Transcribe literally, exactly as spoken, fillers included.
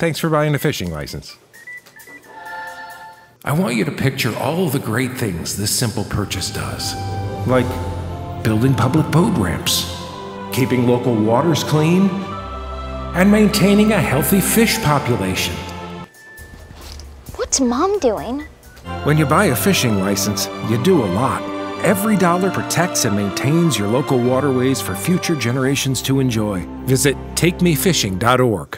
Thanks for buying a fishing license. I want you to picture all the great things this simple purchase does. Like building public boat ramps, keeping local waters clean, and maintaining a healthy fish population. What's Mom doing? When you buy a fishing license, you do a lot. Every dollar protects and maintains your local waterways for future generations to enjoy. Visit take me fishing dot org.